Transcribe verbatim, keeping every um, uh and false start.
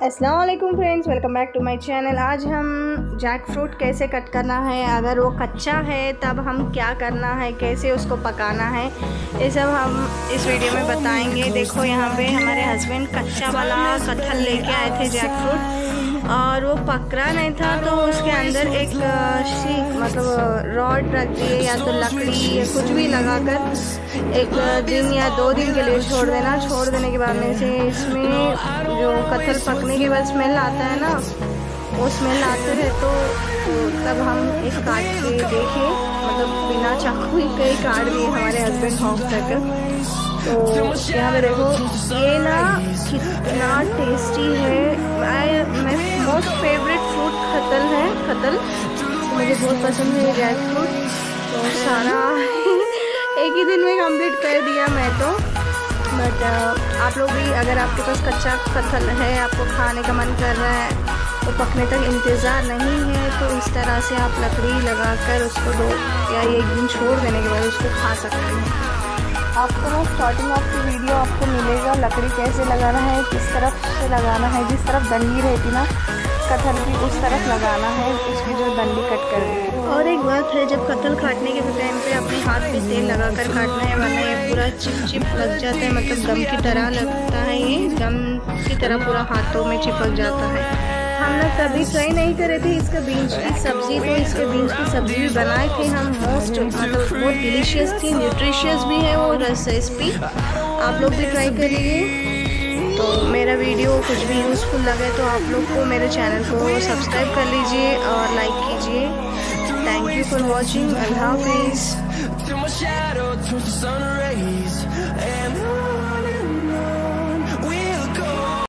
अस्सलाम वालेकुम friends, welcome back to my channel. आज हम जैक फ्रूट कैसे कट करना है, अगर वो कच्चा है तब हम क्या करना है, कैसे उसको पकाना है, ये सब हम इस वीडियो में बताएंगे। देखो यहाँ पे हमारे हस्बैंड कच्चा वाला कटहल लेके आए थे जैक फ्रूट, और वो पकड़ा नहीं था तो उसके अंदर एक शीक मतलब रॉड रख दिए या तो लकड़ी या कुछ भी लगाकर एक दिन या दो दिन के लिए छोड़ देना। छोड़ देने के बाद में से इसमें जो कटहल पकने के बाद स्मेल आता है ना, वो स्मेल आते है तो, तो तब हम एक काट के देखे, मतलब बिना चाकू ही कई काट दिए हमारे हस्बैंड हॉक करके। तो यहाँ पे देखो ये ना कितना टेस्टी है। मैं मोस्ट फेवरेट फ्रूट कटहल है, कटहल तो मुझे बहुत पसंद है जैक फ्रूट। तो सारा एक ही दिन में कंप्लीट कर दिया मैं तो। बट आप लोग भी, अगर आपके पास कच्चा कटहल है, आपको खाने का मन कर रहा है तो पकने तक इंतज़ार नहीं है, तो इस तरह से आप लकड़ी लगाकर उसको दो या एक दिन छोड़ देने के बाद उसको खा सकते हैं। आपको ना स्टार्टिंग ऑफ की वीडियो आपको मिलेगा लकड़ी कैसे लगाना है, किस तरफ से लगाना है, जिस तरफ डंडी रहती ना कटहल की उस तरफ लगाना है, उसकी जो डंडी कट कर देगी। और एक बात है, जब कटहल काटने के टाइम पे अपने हाथ पे तेल लगाकर काटना है, वरना ये पूरा चिप चिप लग जाता है, मतलब गम की तरह लगता है, ये गम की तरह पूरा हाथों में चिपक जाता है। हम लोग कभी ट्राई नहीं करे थे इसका बीन्स की सब्ज़ी, तो इसके बीन्स की सब्ज़ी भी बनाए थे हम। मोस्ट मतलब बहुत डिलीशियस थी, न्यूट्रिशियस भी है वो रेसिपी, आप लोग भी ट्राई करिए। तो मेरा वीडियो कुछ भी यूज़फुल लगे तो आप लोग को मेरे चैनल को सब्सक्राइब कर लीजिए और लाइक कीजिए। Thank you for watching. अल्लाह हाफिज़।